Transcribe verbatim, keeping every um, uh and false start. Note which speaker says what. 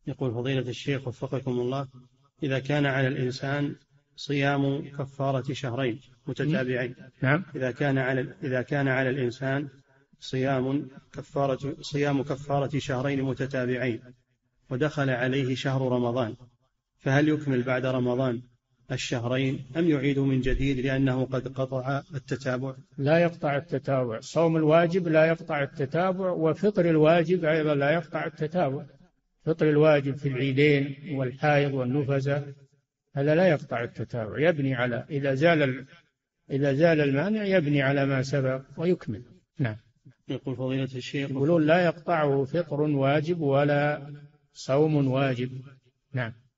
Speaker 1: يقول فضيلة الشيخ وفقكم الله، إذا كان على الإنسان صيام كفارة شهرين متتابعين.
Speaker 2: نعم.
Speaker 1: إذا كان على إذا كان على الإنسان صيام كفارة صيام كفارة شهرين متتابعين ودخل عليه شهر رمضان، فهل يكمل بعد رمضان الشهرين أم يعيد من جديد لأنه قد قطع التتابع؟
Speaker 2: لا يقطع التتابع. صوم الواجب لا يقطع التتابع، وفطر الواجب أيضا لا يقطع التتابع. فطر الواجب في العيدين والحائض والنفسة هذا لا يقطع التتابع، يبني على إذا زال إذا زال المانع يبني على ما سبق ويكمل. نعم.
Speaker 1: يقول فضيلة الشيخ
Speaker 2: يقولون لا يقطعه فطر واجب ولا صوم واجب. نعم.